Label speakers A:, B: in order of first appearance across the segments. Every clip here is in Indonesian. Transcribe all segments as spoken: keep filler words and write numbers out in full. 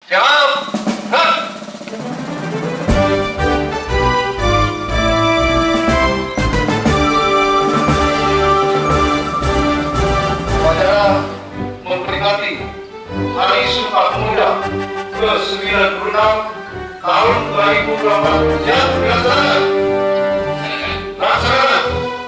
A: Siap. Hah? Upacara memperingati Hari Sumpah Pemuda ke sembilan puluh enam tahun dua ribu dua puluh empat. Siap, dilaksanakan. Laksanakan.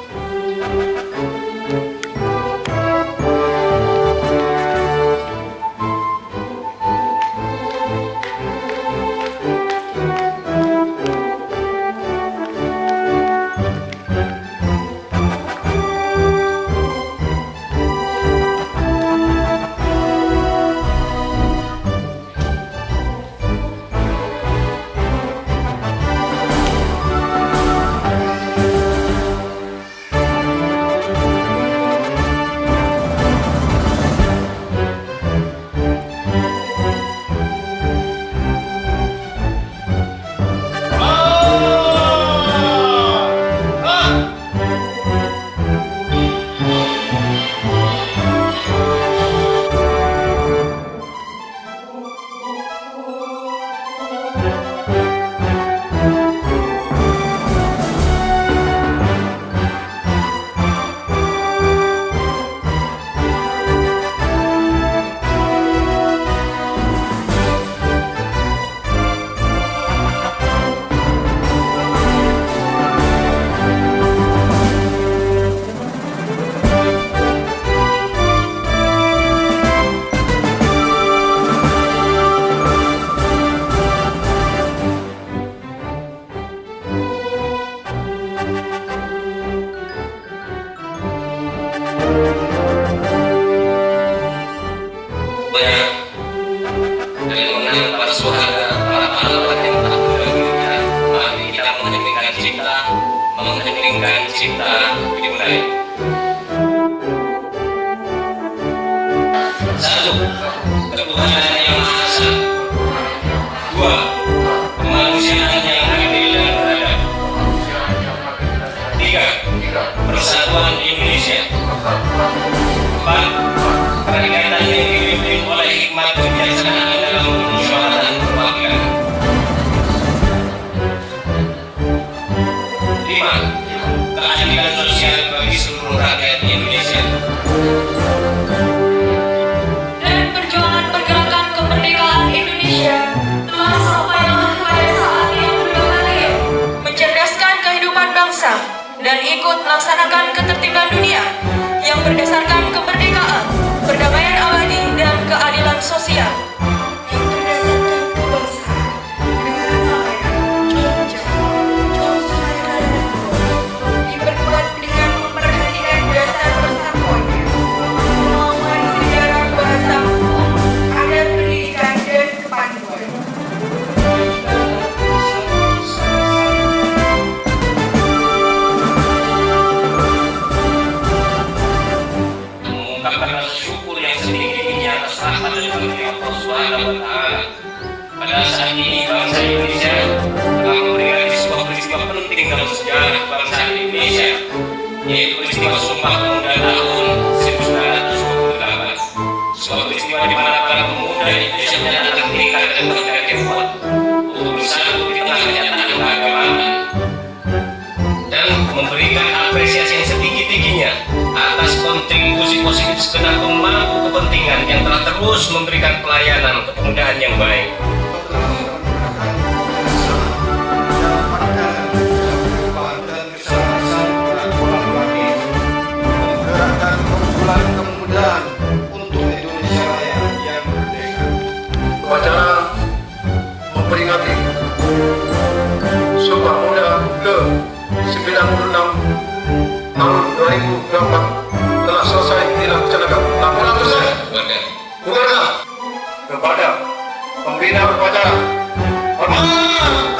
B: Mengeningkan cipta dimulai. Satu, ketuhanan yang maha esa. Dua, kemanusiaan yang adil dan beradab. Tiga, persatuan Indonesia. Empat, perikatan yang dipimpin oleh hikmat kebijaksanaan dalam permusyawaratan perwakilan. Lima, keadilan sosial bagi seluruh rakyat Indonesia.
C: Dan perjuangan pergerakan kemerdekaan Indonesia telah sampai pada saat yang berbahaya, mencerdaskan kehidupan bangsa dan ikut melaksanakan ketertiban dunia yang berdasarkan kemerdekaan, perdamaian abadi dan keadilan sosial.
B: Pada saat ini bangsa Indonesia telah memperingati sebuah peristiwa penting dalam sejarah bangsa Indonesia, yaitu peristiwa Sumpah Pemuda tahun seribu sembilan ratus dua puluh delapan. Sebuah peristiwa di mana para pemuda Indonesia menyatakan tekad dan tekad yang kuat untuk bersatu di tengah kenyataan keagamaan dan memberikan apresiasi yang setinggi-tingginya atas kontribusi positif segenap pemangku kepentingan yang telah terus memberikan pelayanan kepemudaan yang baik.
A: Kemudahan untuk Indonesia Raya yang merdeka. Upacara memperingati Sumpah Pemuda ke sembilan puluh enam tahun dua ribu dua puluh empat telah selesai dilaksanakan. Laporan selesai. Bubarkan kepada pembina upacara. Hormat.